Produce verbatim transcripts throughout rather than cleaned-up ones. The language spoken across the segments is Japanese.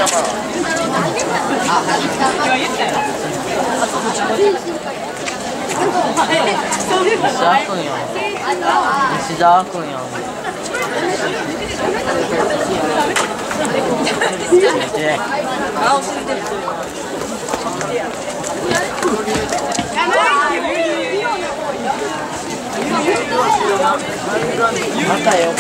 石田君やん。またよ。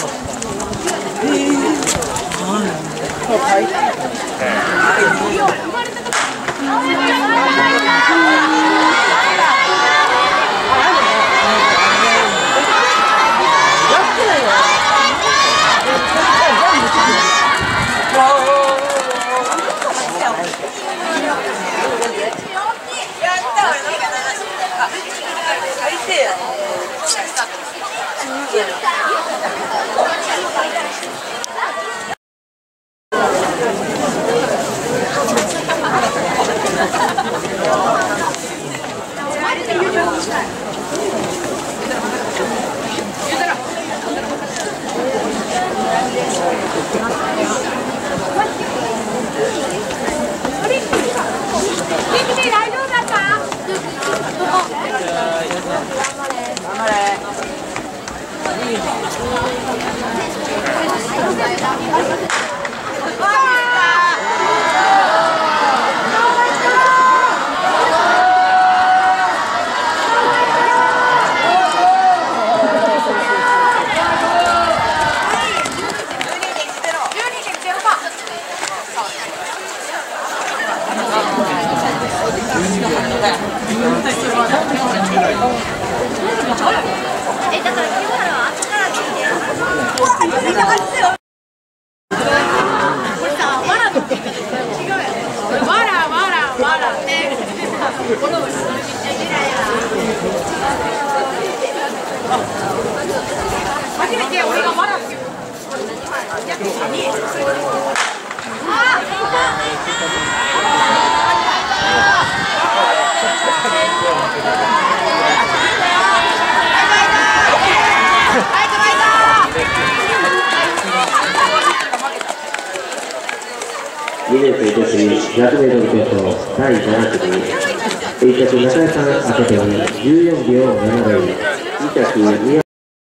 にねん生女子 ひゃくメートル 決勝だいなな組いっ着中井さん、明けてにじゅうよんびょうななだい、に着宮